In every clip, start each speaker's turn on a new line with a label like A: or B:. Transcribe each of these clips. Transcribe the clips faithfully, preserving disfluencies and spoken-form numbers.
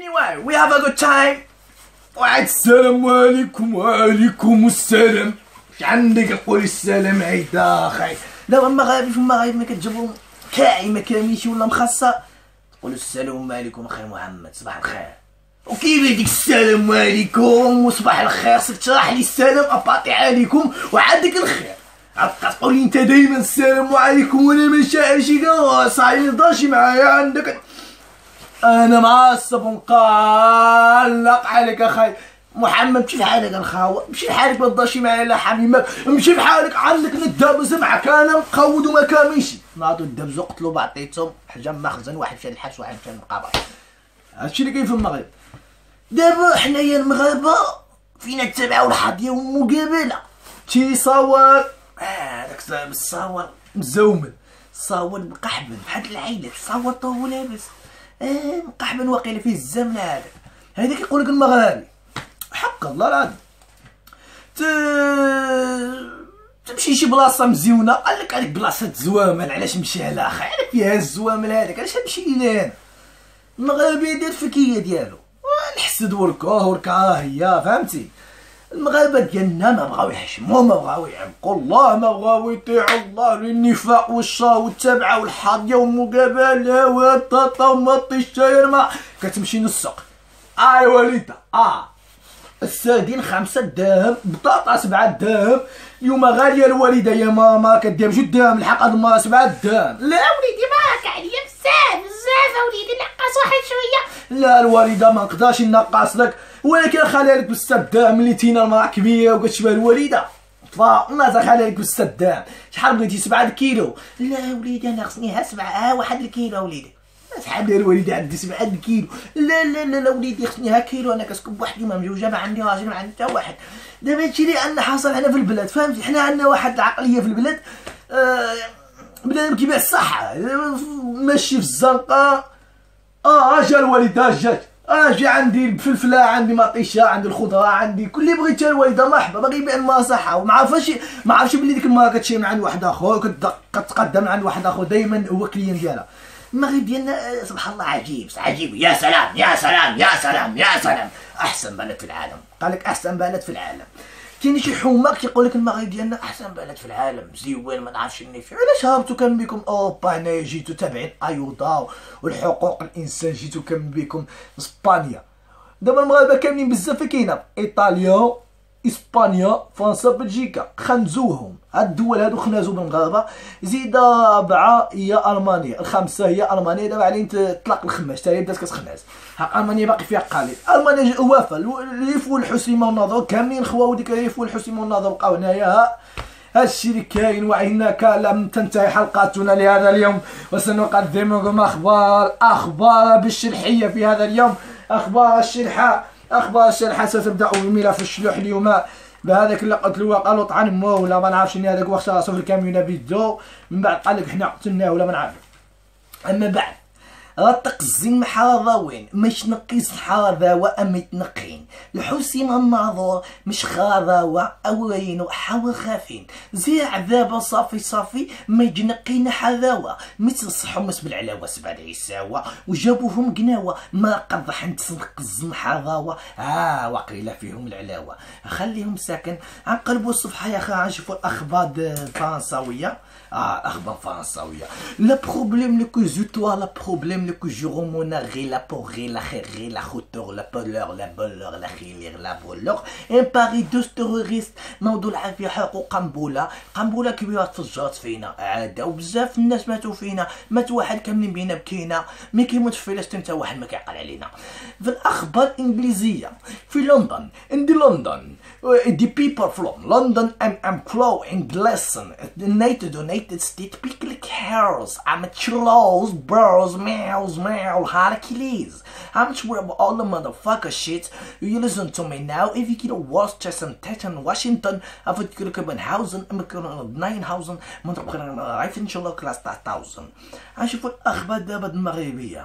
A: Anyway, we have a good time. وعد السلام عليكم وعليكم السلام. اش عندك قول السلام عيدا اخي. دابا المغاربه في المغرب ملي كتجيبو كاعي ما كاملش ولا مخصه تقولوا السلام عليكم اخي محمد صباح الخير. وكيف ديك السلام عليكم وصباح الخير خصك تشرح لي السلام اباطي عليكم وعندك الخير. عاد تقول لي انت دايما السلام عليكم وانا ما شاعرش كاع صاحبي متهضرش معايا عندك. انا معصب ونقلق عليك اخي محمد. مشي لحالك الخاوه مشي لحالك ما تهضرش معايا لا حبيبي مشي لحالك. عندك ندابز معاك انا مقود وما كاملش. ناضوا دابزو قتلوا بعطيتهم حجام مخزن واحد مشى للحاج واحد مشى للمقابر. هادشي اللي كاين في المغرب. دابا حنايا المغاربه فينا نتبعوا الحظيه والمقابله. تيصور هذاك صاحب الصور مزومل صور مقحبن بحال العيلات صور طوب لابس اه مقحبن واقيلا فيه الزمن. هذا هذا كيقولك المغاربي حق الله العظيم. ت... تمشي شي بلاصه مزيونه قالك هذيك بلاصه زوامل علاش مشي على اخي علاش فيها الزوامل هذاك علاش نمشي لهنا. المغاربي دار الفكيه ديالو نحسد وركوه وركاه هي فهمتي. المغاربه ديالنا ما بغاو يحشموا ما بغاو يعمقوا الله ما بغاو يطيعوا الله للنفاق والشر والتبعه والحظيه والمقابله والطاطا ومطي الشاير ما كتمشي للسوق. اي وليده اه السردين خمسة دراهم بطاطا سبعة دراهم. اليوم غاليه الوالده يا ماما كدير بجوج دراهم الحق هاد المره سبعة دراهم. لا وليدي ماك عليا بزاف بزاف وليدي نقص واحد شويه. لا الوالده ما نقدرش نقص لك ولكن خليها لك بستة دراهم اللي تينا المراه كبيره وكتشبه الوالده فالناس خليها لك بستة دراهم. شحال بغيتي سبعة الكيلو؟ لا وليدي انا خصني ها سبعة ها واحد الكيلو وليدي. شحال داير الوالده عندي سبعة الكيلو؟ لا لا لا لا وليدي خصني ها كيلو انا كنسكن بوحدي ما مزوجه ما عندي راجل ما عندي حتى واحد. دابا هادشي اللي عندنا حاصل حنا في البلاد فهمتي. حنا عندنا واحد العقليه في البلاد آه بنادم كيبيع الصحه ماشي في الزنقه. اه جا الوالده جات اه جا عندي الفلفله عندي مطيشه عندي الخضره عندي كل اللي بغيتها الوالده مرحبا. باغي يبيع الماء صحه وما عارفاش ما عارفش بلي ديك الماء كتشري من عند واحد اخر كتقدم من عند واحد اخر دائما هو كليان ديالها. المغرب ديالنا سبحان الله عجيب عجيب. يا سلام يا سلام يا سلام يا سلام احسن بلد في العالم. قالك احسن بلد في العالم. كاين شي حماق كيقول لك المغرب ديالنا احسن بلد في العالم زوين ما نعرفش نيفي. علاش هربتوا كان بكم اوروبا هنايا جيتوا تابعين ايوضا والحقوق الانسان جيتوا كان بكم اسبانيا. دابا المغاربه كاملين بزاف كاينه ايطاليا اسبانيا فرنسا بلجيكا خنزوهم. هاد الدول هادو خنازو بالمغاربه. زيد رابعه هي المانيا الخامسه هي المانيا. دابا علينا تطلق الخماس حتى هي بدات كتخناز. حق المانيا باقي فيها قليل. المانيا وافا الريف والحسيمه والنظر كاملين خواو ديك الريف والحسيمه والنظر بقاو هنايا. هادشي اللي كاين وإنك لم تنتهي حلقتنا لهذا اليوم وسنقدم لكم اخبار اخبار بالشرحيه في هذا اليوم. اخبار الشرحه اخبار الشرحه ستبدا بملف الشلوح اليوم بهذاك اللي قتلوه قالوا طعن مو ولا ما نعرفش شنو هذاك وقت راسو في الكاميونه فيديو من بعد قال لك حنا قتلناه ولا ما نعرف. اما بعد رتق الزين حاره وين مش نقيس حاره وام يتنقين الحسين الناظور مش خاراوة اوين حوا خافين زي عذابه صافي صافي ما يجنقين حراوة مثل صحمس بالعلاوه سبع عيساوه وجابوهم قناوه ما قضح نتسنق الزن حراوه اه وقيله فيهم العلاوه. خليهم ساكن عنقلبوا الصفحه يا اخي نشوفوا الاخبار الفرنساويه. اه اخبار فرنساويه. لا بروبليم لو كو جو توا لا بروبليم لو كو جو رومونا غي لا بوغي لا خيري لا خوتور لا بولور لا بولور لا خيلير لا بولور ان باري دوز توريست نوضوا العافيه حرقوا قنبله قنبله كبيره تفجرت فينا عاده وبزاف الناس ماتوا فينا مات واحد كاملين بينا بكينا مي كيموت في فلسطين حتى واحد ما كيعقل علينا. في الاخبار الانجليزيه في لندن in the London the people from London and employing lesson United United States people cares amateurs birds meows meow Hercules. I'm sure about all the motherfucker shit you listen to me now. If you get a Washington Titan Washington أفضل كل كوبنهاوزن أما كنا ناينهاوزن منطقة كنا رايف إن شاء الله كلاس تاوزن. هنشوف الأخبار دابا المغربية.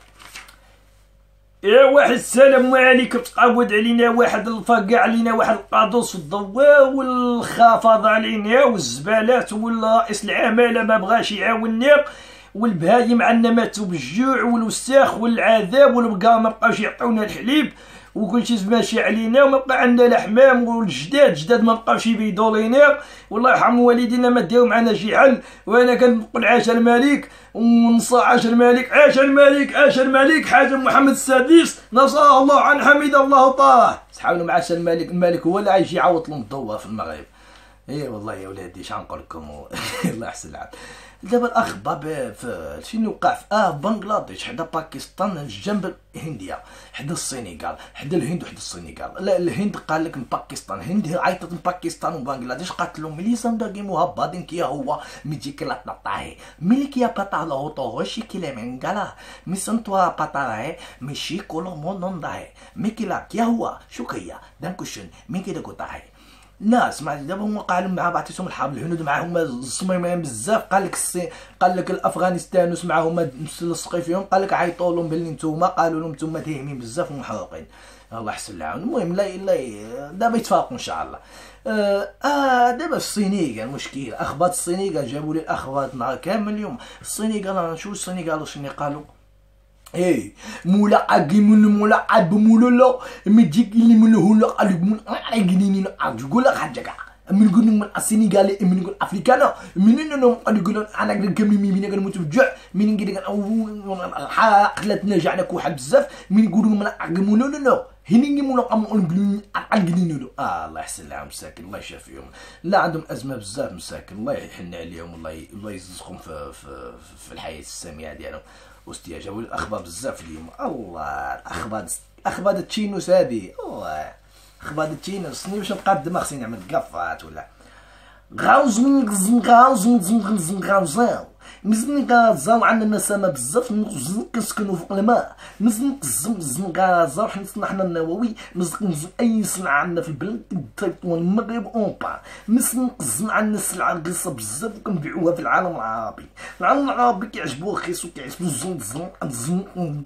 A: يا واحد السلام عليكم تقعود علينا واحد الفقع علينا واحد القادوس الضواء والخافض علينا والزبالات والرئيس العماله ما بغاش يعاوننا والبهايم عندنا ماتوا بالجوع والوساخ والعذاب، والبقا ما بقاوش يعطيونا الحليب وكلشي ماشي علينا، وما بقى عندنا لا حمام، والجداد جداد ما بقاوش يبيضوا لينا، والله يرحم والدينا ما داو معنا شي حل. وانا كنقول عاش الملك ونصا عاش الملك، عاش الملك، عاش الملك حاجه محمد السادس نصره الله عن حمد الله طه. صحابنا مع عاش الملك، الملك هو اللي عايش يعوط لهم الضوء في المغرب. اي والله يا ولادي اش غنقول لكم الله يحسن العاد. دابا الاخ باب في شنو وقع في اه بنغلاديش حدا باكستان جنب هنديا، حدا السنغال، حدا الهند وحدا السنغال. لا الهند قال لك من باكستان، الهند عيطت من باكستان وبنغلاديش قالت لهم ملي سنداغي مهبطين كي هو ميجي كلا طاطاهي ملي كي باطا له تو شي كلا منغلا مسنتوا باطاهي مشي كولو مونونداي ميكلا كي هو شو كيا دانكوشن مين كده قطاهي ناس مع دابا هما قالوا مع بعضيهم الحرب الهنود معاهم الصميمين بزاف. قال لك الصين، قال لك الافغانستان معاهم ملصقين فيهم، قال لك عيطوا لهم بلي نتوما، قالوا لهم نتوما تاهمين بزاف ومحروقين. الله يحسن العون. المهم لا لا دابا يتفاقوا ان شاء الله. اه, آه دابا السنغال المشكل اخبار السنغال جابوا لي الاخبار نهار كامل اليوم. السنغال نشوف السنغال شنو قالوا. ايه مولا اجيمون مولا اب مولا لا ميجيك اللي من هولا قالك من اجيني اقول لك حاجه من نقول من السنغال من نقول افريكانا من انهم قالوا يقولوا انا كنكمل مين انا كنموت بالجوع من نقول حقلتنا جعنا واحد بزاف من يقولوا من اجيمون لا لا هني مولا ام اجيني اه الله يحسن لهم مساكن الله يشافيهم. لا عندهم ازمه بزاف مساكن الله يحن عليهم والله الله يرزقهم في في, في الحياه الساميه ديالهم. وستيا جابوا لي الاخبار بزاف اليوم. الله الاخبار اخبار التشينوس هادي الله اخبار التشينوس باش نبقى الدماغ خصني نعمل قفات ولا غاوزن غزن غاوزن غزن غاوزن مزن غازاو عندنا سما بزاف نزن كنسكنو فوق الماء مزن قزم زن غازاو حنا حنا النووي مزن اي صنعه عندنا في البلد تايطوان المغرب اونبا مزن قزم عندنا السلعه رخيصه بزاف وكنبيعوها في العالم العربي. العالم العربي كيعجبوه رخيص وكيعجبو زن زن زن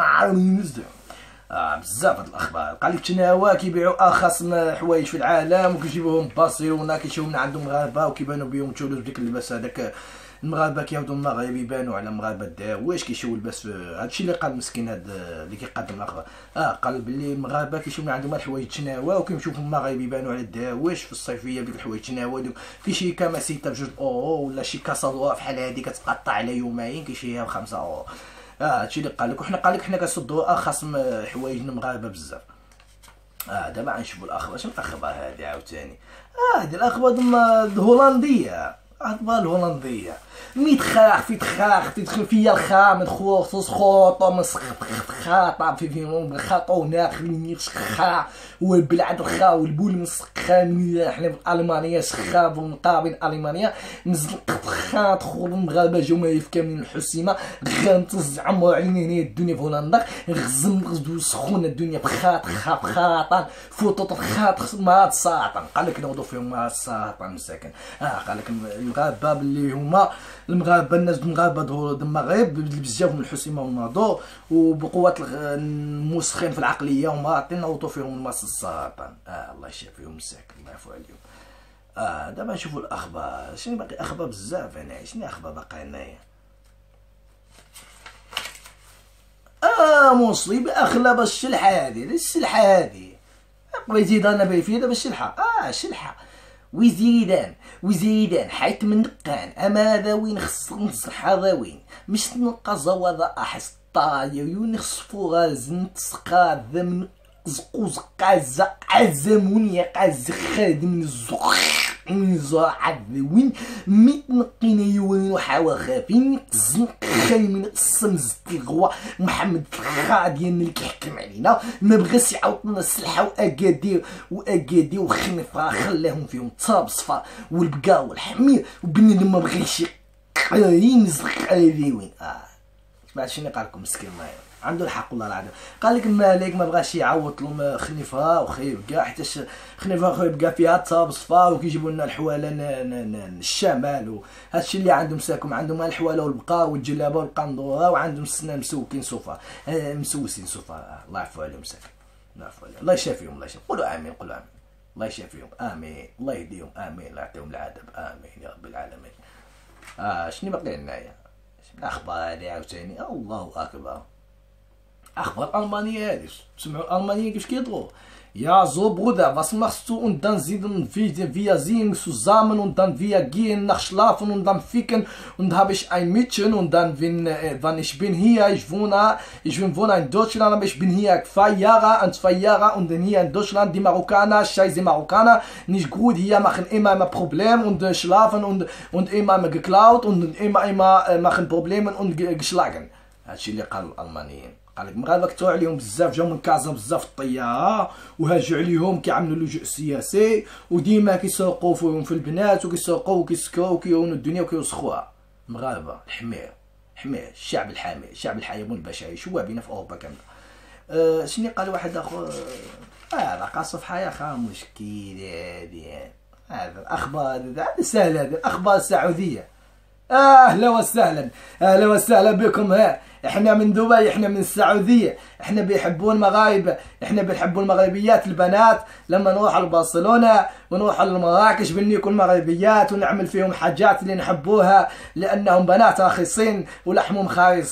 A: زن اه بزاف هاد الاخبار. قال لك تناوا كيبيعوا ارخص حوايج في العالم وكيجيبوهم بارسيلونا كيشوفوا من عندهم مغاربه وكيبانوا بهم تولوا بديك اللباس هذاك. المغاربه كيعاودوا المغرب يبانوا على مغاربه الدواش كيشوفوا الباس. هادشي اللي قال مسكين هاد اللي كيقدم الاخبار. اه قال بلي المغاربه كيشوفوا من عندهم الحوايج تناوا وكيمشيو في المغرب يبانوا على الدواش في الصيفيه بديك الحوايج تناوا. كاين شي كماسيته بجوج اورو ولا شي كاسادوا بحال هادي كتقطع على يومين كيشريها بخمسة اورو. اه هادشي اللي قال لك. وحنا قال لك حنا كنصدوا ارخص حوايج المغاربه بزاف. اه دابا غنشوفوا الاخبار. شنو الاخبار هادي عاوتاني؟ اه هادي الاخبار الهولنديه. الاخبار الهولنديه ميتخاخ في تخاخ تدخل فيا الخام دخول تسخوط مسخاط في فيهم خاطو ناخلين خا والبلاد الخا والبول مسخا من حنا في المانيا سخا بالمقابل المانيا مزنق خا دخول المغاربه جاو يفكا من الحسيمه غنتز عمرو علينا هنا الدنيا في هولندا غزم غزو سخونه الدنيا بخاط خا بخاطان فوطوط خاط مرات ساطن. قال لك نوضوا فيهم مرات ساطن مساكن. اه قال لك المغاربه اللي هما المغاربه الناس المغاربه دخلوا المغرب بزاف من الحسيمه والناضو وبقوه المسخين في العقليه وما عطينا نوضوا فيهم الماس السرطان. اه الله يشافيهم مساكن الله يعفو عليهم. اه دابا نشوفوا الاخبار. شنو باقي اخبار بزاف هنايا. شنو اخبار باقي هنايا؟ اه مصيبه اخلب الشلحه هذه الشلحه هذه بغيتي انا بيفي دابا الشلحه. اه الشلحه وزيدان وزيدان حيت من دقان اما هذا وين خص نصح هذا وين مش نلقى زواضا احس طايا يخصفو غازن تسقا ذم زقوز قازا عزمون يا قاز خادم من الزخ من زعاد وين ميت نقينا يوين وحاوا خافين زنق خاي من السمز الغوا محمد الخا ديالنا اللي كيحكم علينا ما بغاش يعاودنا السلحه واكادير واكادير وخنفره خلاهم فيهم التراب صفا والبقا والحمير وبنادم ما بغاش ينزق على وين. اه بعد شنو قال لكم مسكين الله عنده الحق والله العظيم. قال لك الملك ما بغاش يعوض لهم خنيفه وخيب كاع حيت خنيفه خيب كاع فيها تراب صفا وكيجيبوا لنا الحواله الشمال وهادشي اللي عندهم ساكم. عندهم الحواله والبقار والجلابه والقندوره وعندهم السنان مسوكين صوفا مسوسين صوفا. الله يعفو عليهم ساكن الله يعفو عليهم الله يشافيهم الله يشافيهم. قولوا امين قولوا امين الله يشافيهم امين الله يهديهم امين الله يعطيهم العذاب امين يا رب العالمين. اه شنو باقي هنايا؟ الاخبار هذه عاوتاني الله اكبر. اخبار المانيا هذه سمعوا الالمانيين كيفاش كيهضروا. Ja, so Bruder, was machst du? Und dann singen wir, wir singen zusammen und dann wir gehen nach schlafen und dann ficken und habe ich ein Mädchen und dann wenn, äh, wenn ich bin hier, ich wohne, ich bin wohne in Deutschland, aber ich bin hier zwei Jahre und zwei Jahre und dann hier in Deutschland die Marokkaner, scheiße Marokkaner, nicht gut, hier machen immer immer Probleme und äh, schlafen und und immer immer geklaut und immer immer äh, machen Probleme und geschlagen. هادشي اللي قال الالمانيين. قال لك المغاربه كثروا عليهم بزاف، جاو من كازا بزاف الطياره وهاجوا عليهم كيعملوا لجوء سياسي وديما كيسرقوا فيهم في البنات وكيسرقوا وكيسكروا وكيونوا الدنيا وكيوسخوها. المغاربه الحمير حمير الشعب الحامي الشعب الحيوان البشري شوابين في اوروبا كامله. أه شنو قال واحد اخر هذا آه قصف حياه خا مشكل هذه هذا الاخبار هذا سهله هذه الاخبار السعوديه. اهلا وسهلا اهلا وسهلا بكم. ها احنا من دبي، احنا من السعوديه، احنا بيحبون المغاربه، احنا بنحبوا المغربيات البنات. لما نروح لبرشلونه ونروح لمراكش بنيكم مغربيات ونعمل فيهم حاجات اللي نحبوها لانهم بنات رخيصين ولحمهم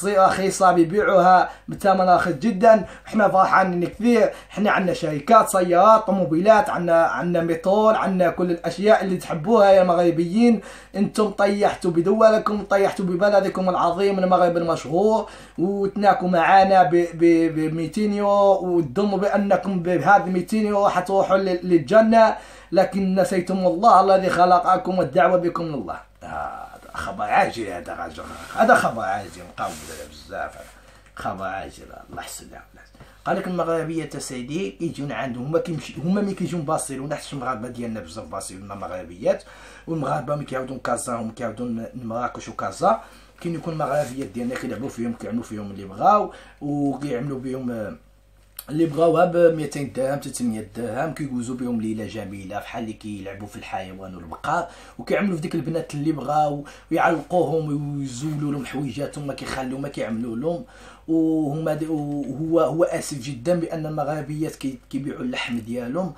A: رخيصه بيبيعوها بثمن رخيص جدا. احنا فرحانين كثير. احنا عندنا شركات سيارات طوموبيلات، عندنا عندنا مترول، عندنا كل الاشياء اللي تحبوها يا مغربيين. انتم طيحتوا بدولكم، طيحتوا ببلدكم العظيم المغرب المشهور، وتناكوا معانا ب مئتين يورو وتظنوا بانكم بهذه مئتين يورو راح تروحوا للجنه، لكن نسيتم الله الذي خلقكم والدعوه بكم لله. هذا خبر عاجل، هذا راجل هذا خبر عاجل مقاوم بزاف، خبر عاجل الله يحسن لهم. قال لك المغاربيه سيدي يجون عندهم هما كيمشي هما ملي كيجيو بارسيلونه، حيت المغاربه ديالنا بزاف بارسيلونه مغاربيات، والمغاربه ملي كيعاودوا كازا هما كيعاودوا مراكش وكازا كاين يكون المغاربيات ديالنا كيلعبوا فيهم كيعملوا فيهم اللي بغاو وكيعملوا بهم اللي بغاوها ب مئتين درهم ثلاثمية درهم، كيجوزوا بهم ليله جميله بحال اللي كيلعبوا في الحيوان والبقاء، وكيعملوا في ديك البنات اللي بغاو ويعلقوهم ويزولوا لهم حويجاتهم ما كيخليو ما كيعملوا لهم. وهما وهو هو اسف جدا بان المغاربيات كيبيعوا اللحم ديالهم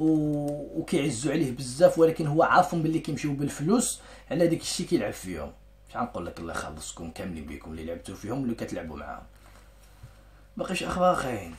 A: وكيعزوا عليه بزاف، ولكن هو عارفهم باللي كيمشيو بالفلوس على داك الشيء كيلعب فيهم. شحال نقول لك الله يخلصكم كاملين بكم اللي لعبتوا فيهم اللي كتلعبوا معاهم. باقيش اخبار خاين؟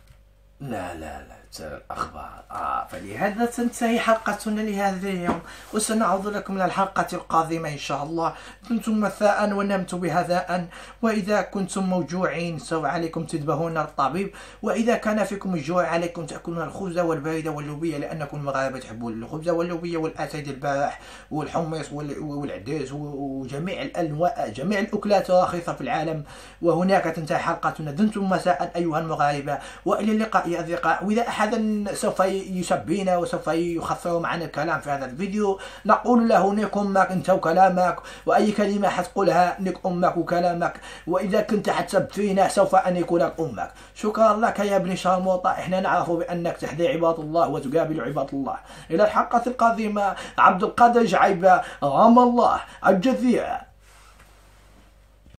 A: لا لا لا الأخبار. آه فلهذا تنتهي حلقتنا لهذا اليوم، وسنعود لكم للحلقة القادمة إن شاء الله. كنتم مساء ونمت بهذاء، وإذا كنتم موجوعين سوف عليكم تذبحون الطبيب، وإذا كان فيكم الجوع عليكم تأكلون الخبز والبيض واللوبية، لأنكم المغاربة تحبون الخبز واللوبية والأسد البارح والحمص والعدس وجميع الأنواع جميع الأكلات الرخيصة في العالم. وهناك تنتهي حلقتنا. دمتم مساء أيها المغاربة، وإلى اللقاء يا أصدقاء. وإذا أحدا سوف يسبينا وسوف يخسر معنا الكلام في هذا الفيديو نقول له نيك أمك أنت وكلامك، وأي كلمة حتقولها نيك أمك وكلامك، وإذا كنت حتسب فينا سوف أنيك لك أمك. شكرا لك يا ابن شرموطة، إحنا نعرف بأنك تحدي عباد الله وتقابل عباد الله. إلى الحلقة القادمة. عبد القادر جعيبة رام الله الجزيرة.